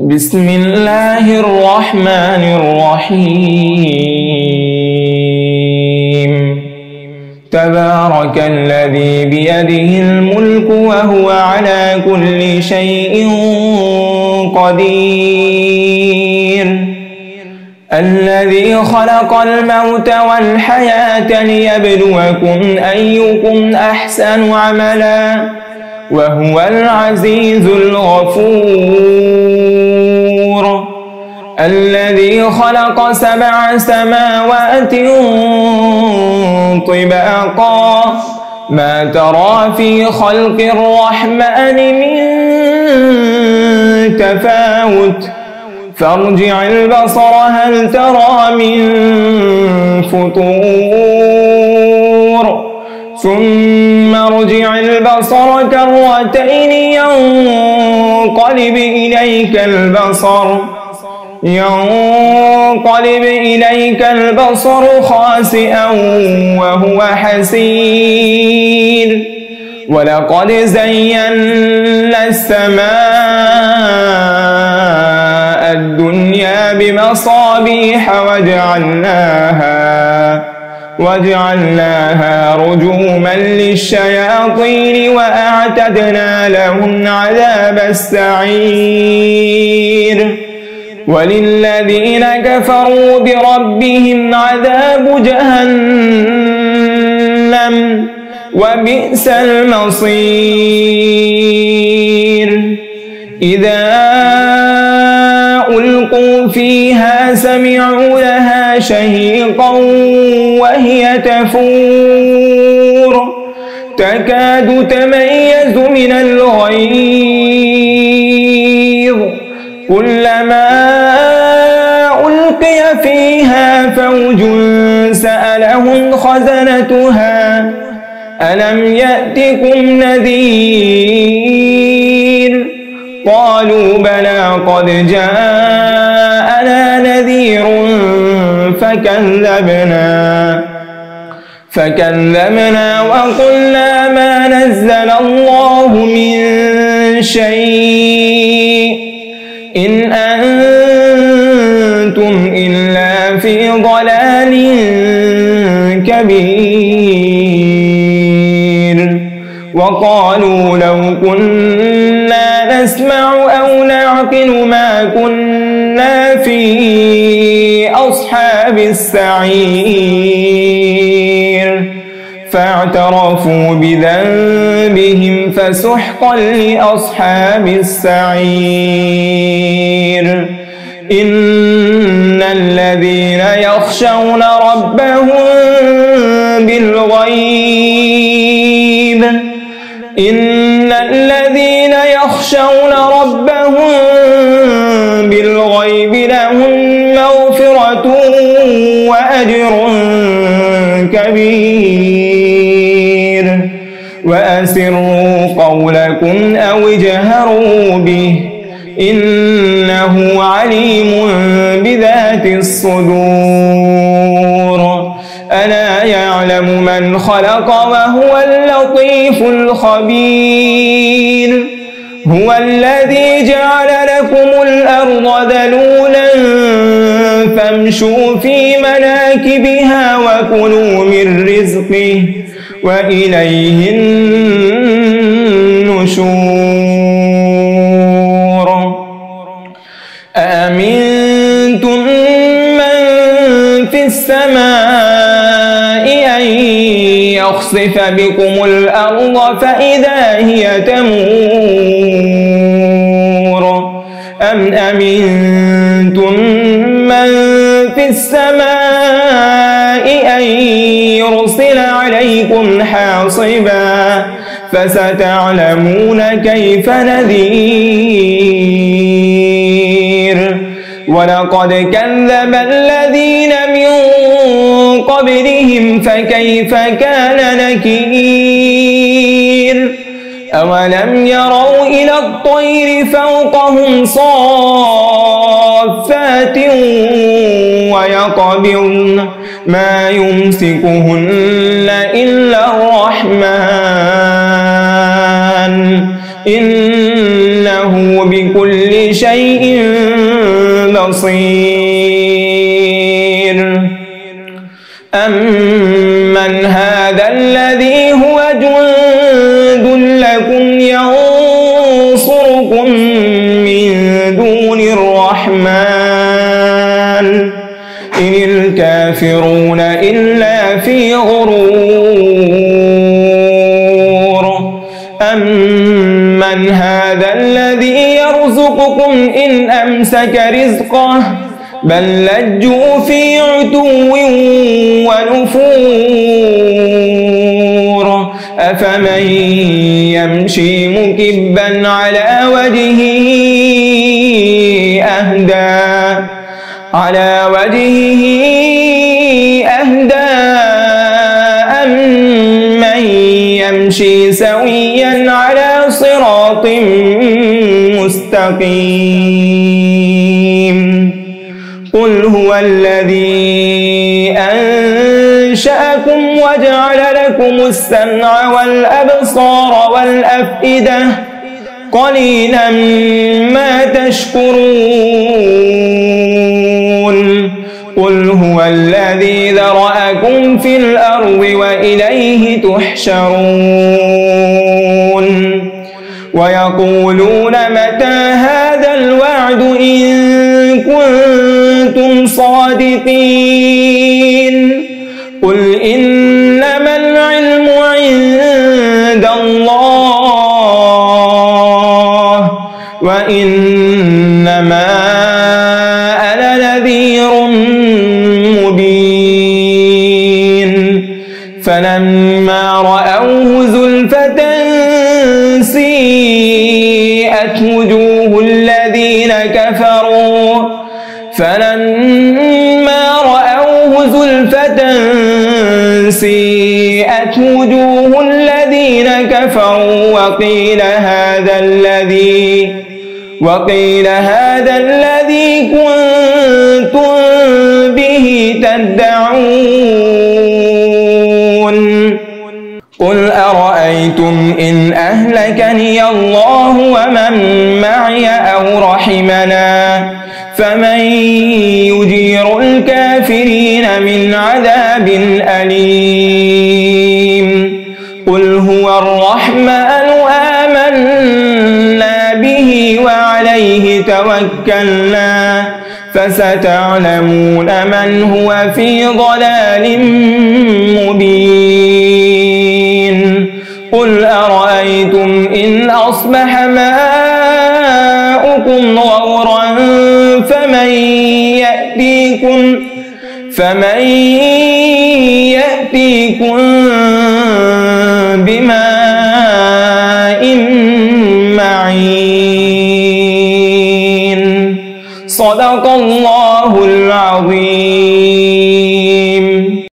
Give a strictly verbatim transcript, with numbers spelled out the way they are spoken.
بسم الله الرحمن الرحيم تبارك الذي بيده الملك وهو على كل شيء قدير الذي خلق الموت والحياة ليبلوكم أيكم أحسن عملا وهو العزيز الغفور الذي خلق سبع سماوات طباقا ما ترى في خلق الرحمن من تفاوت فارجع البصر هل ترى من فطور ثم ارجع البصر كرتين ينقلب إليك البصر ينقلب إليك البصر خاسئا وهو حسير ولقد زينا السماء الدنيا بمصابيح وجعلناها وجعلناها رجوما للشياطين وأعتدنا لهم عذاب السعير وللذين كفروا بربهم عذاب جهنم وبئس المصير إذا ألقوا فيها سمعوا لها شهيقا وهي تفور تكاد تميز من الغيظ كلما ألقي فيها فوج سألهم خزنتها ألم يأتكم نذير قالوا بلى قد جاءنا نذير فكذبنا فكذبنا وقلنا ما نزل الله من شيء إن أنتم إلا في ضلال كبير وقالوا لو كنا نسمع أو نعقل ما كنا في أصحاب السعير فاعترفوا بذنبهم فسحقا لأصحاب السعير إن الذين يخشون ربهم بالغيب إن الذين يخشون ربهم بالغيب لهم مغفرة وأجر كبير وأسروا قولكم أو اجهروا به إنه عليم بذات الصدور ألا يعلم من خلق وهو اللطيف الخبير هو الذي جعل لكم الأرض ذلولا فامشوا في مناكبها وكلوا من رزقه وإليه النشور أأمنتم من في السماء أن يخسف بكم الأرض فإذا هي تمور أم أمنتم من في السماء أن يرسل عليكم حاصبا فستعلمون كيف نذير ولقد كذب الذين من قبلهم فكيف كان نكير أولم يروا إلى الطير فوقهم صافات ويقبضن ما يمسكهن إلا الرحمن إنه بكل شيء بصير أمن هذا الذي هو جند لكم ينصركم من دون الرحمن إن الكافرون إلا في غرور أمن هذا الذي يرزقكم إن أمسك رزقه بل لجوا في عتو ونفور أفمن يمشي مكبا على وجهه أهدى على وجهه أهدى أمن يمشي سويا على صراط مستقيم قل هو الذي أنشأكم وجعل لكم السمع والأبصار والأفئدة قليلا ما تشكرون قل هو الذي ذرأكم في الأرض وإليه تحشرون ويقولون متى هذا الوعد إن كنتم صادقين قل إنما العلم عند الله وإنما أنا نذير مبين فلما رأوه زلفة سيئت وجوه الذين كفروا فلما رأوه زلفة سيئت وجوه الذين كفروا وقيل هذا الذي وقيل هذا الذي كنتم به تدعون قل أرأيتم إن أهلكني الله ومن معي أو رحمنا فمن يجير الكافرين من عذاب أليم قل هو الرحمن آمنا به وعليه توكلنا فستعلمون من هو في ضلال مبين قل أرأيتم إن أصبح ماؤكم غورا فمن يأتيكم فمن يأتيكم بماء معين صدق الله العظيم.